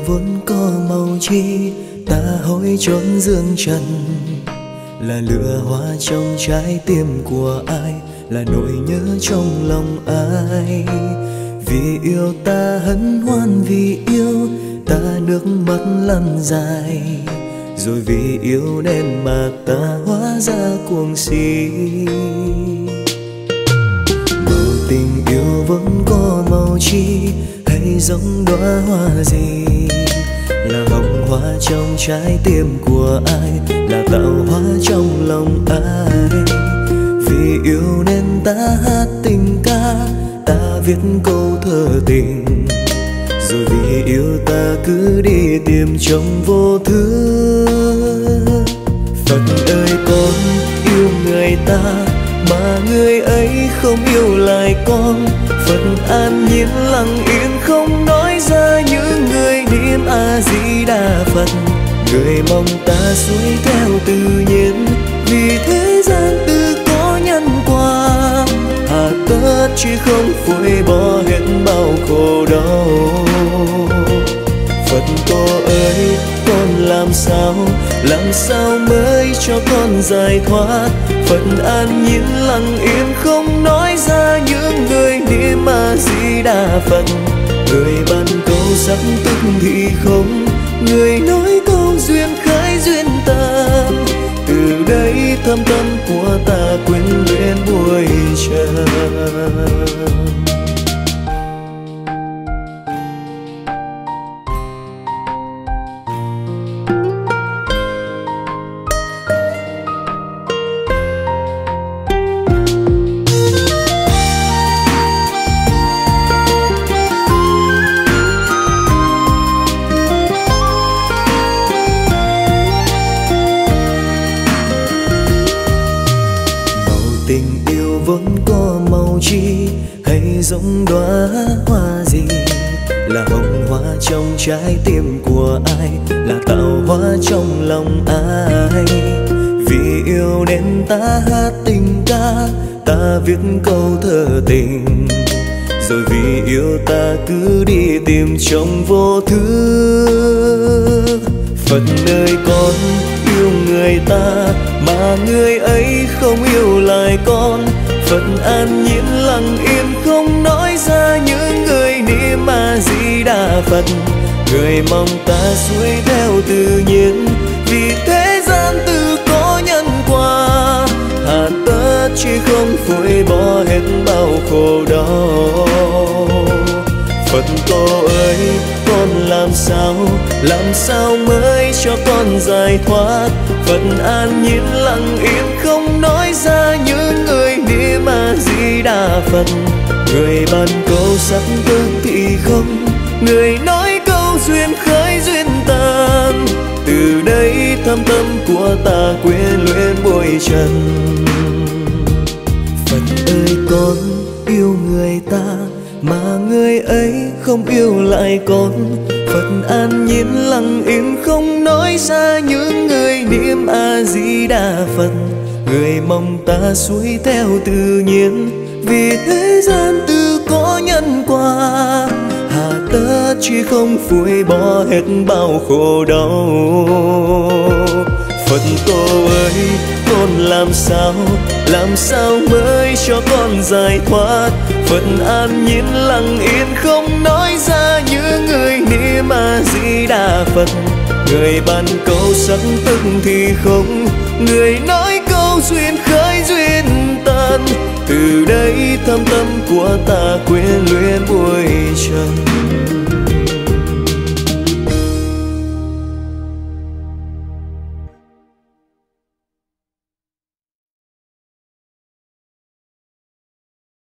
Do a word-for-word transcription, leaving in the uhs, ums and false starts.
vốn có màu chi, ta hối trốn dương trần. Là lửa hoa trong trái tim của ai, là nỗi nhớ trong lòng ai. Vì yêu ta hân hoan, vì yêu ta nước mắt lăn dài. Rồi vì yêu nên mà ta hóa ra cuồng si. Màu tình yêu vốn có màu chi, hay giống đóa hoa gì? Là hồng hoa trong trái tim của ai, là tạo hóa trong lòng ai. Vì yêu nên ta hát tình ca, ta viết câu thơ tình. Rồi vì yêu ta cứ đi tìm trong vô thứ. Phật ơi con yêu người ta, mà người ấy không yêu lại con. Phật an nhiên lặng yên không nói ra những người niệm A Di Đà Phật. Người mong ta xuôi theo tự nhiên, vì thế gian tự có nhân quả. Hà tất chỉ không phôi bỏ hết bao khổ đau. Phật cô ơi con làm sao, làm sao mới cho con giải thoát. Phật an nhiên lặng yên không nói ra những người niệm A Di Đà Phật. Người ban câu sắc tức thì không, người nói câu duyên khởi duyên tàn. Từ đây thâm tâm của ta quyến luyến buổi trần. Giống đóa hoa gì? Là hồng hoa trong trái tim của ai, là tạo hóa trong lòng ai. Vì yêu nên ta hát tình ca, ta viết câu thơ tình. Rồi vì yêu ta cứ đi tìm trong vô thứ. Phật ơi con yêu người ta, mà người ấy không yêu lại con. Phật an nhiên lặng yên không nói ra những người niệm A Di Đà Phật. Người mong ta xuôi theo tự nhiên, vì thế gian tự có nhân quả. Hà tất chỉ không phôi bỏ hết bao khổ đau. Phật cô ơi con làm sao, làm sao mới cho con giải thoát. Phật an nhiên lặng yên không nói ra những người niệm A Di Đà Phật. Người ban câu sắc tức thì không, người nói câu duyên khởi duyên tàn. Từ đây thâm tâm của ta quyến luyến bụi trần. Phật ơi con yêu người ta, mà người ấy không yêu lại con. Phật an nhiên lặng yên không nói ra những người niệm A Di Đà Phật. Người mong ta xuôi theo tự nhiên, vì thế gian tự có nhân quả. Hà tất chỉ không phôi bỏ hết bao khổ đau. Phật cô ơi con làm sao, làm sao mới cho con giải thoát. Phật an nhiên lặng yên không nói ra những người niệm A Di Đà Phật. Người ban câu sắc tức thì không, người nói câu duyên khởi duyên tàn. Từ đây thâm tâm của ta quyến luyến bụi trần.